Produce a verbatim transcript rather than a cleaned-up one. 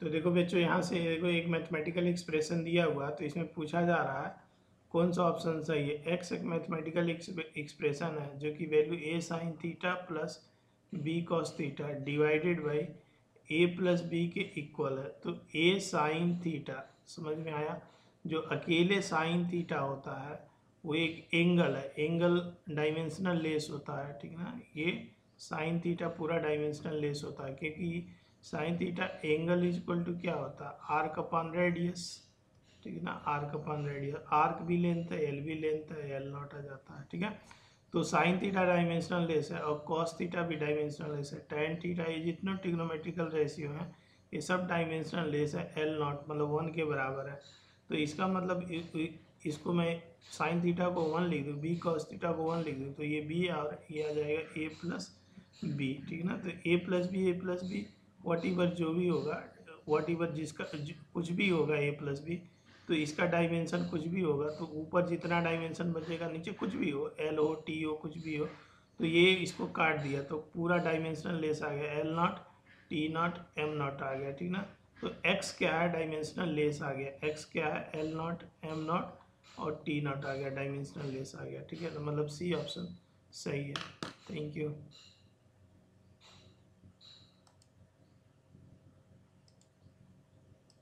तो देखो बच्चों, यहाँ से देखो एक मैथमेटिकल एक्सप्रेशन दिया हुआ, तो इसमें पूछा जा रहा है कौन सा ऑप्शन सही है। एक्स एक मैथमेटिकल एक्सप्रेशन है जो कि value A sine theta plus B cos theta divided by A plus B के इक्वल है। तो ए साइन थीटा समझ में आया, जो अकेले साइन थीटा होता है वो एक एंगल है, एंगल डायमेंशनल लेस होता है, ठीक है ना। ये साइन थीटा पूरा डायमेंशनल लेस होता है, क्योंकि sine theta angle is equal to क्या होता है, आर्क अपॉन रेडियस, ठीक है ना। आर्क अपॉन रेडियस, आर्क भी लेंथ है, एल भी लेंथ है, एल नॉट आ जाता है, ठीक है। तो साइन थीटा डायमेंशनल लेस है और कॉस थीटा भी डायमेंशनल लेस है। टैन थीटा ये जितने ट्रिग्नोमेट्रिकल रेशियो हैं ये सब डायमेंशनल लेस है, एल नॉट मतलब वन के बराबर है। तो इसका मतलब इसको मैं साइन थीटा को वन लिख दूँ, बी कॉस थीटा को वन लिख दूँ, तो ये बी और ये आ जाएगा ए प्लस बी, ठीक है ना। तो A plus B, A plus B whatever जो भी होगा, वट एवर जिसका कुछ भी होगा ए प्लस बी, तो इसका डायमेंशन कुछ भी होगा, तो ऊपर जितना डायमेंशन बचेगा नीचे कुछ भी हो, एल हो टी हो कुछ भी हो, तो ये इसको काट दिया तो पूरा डायमेंशनल लेस आ गया, L naught T naught M naught आ गया, ठीक ना। तो एक्स क्या है, डायमेंशनल लेस आ गया, एक्स क्या है, एल नॉट एम नॉट और टी नॉट आ गया, डायमेंशनल लेस आ गया, ठीक है। तो मतलब सी ऑप्शन सही है। Thank you.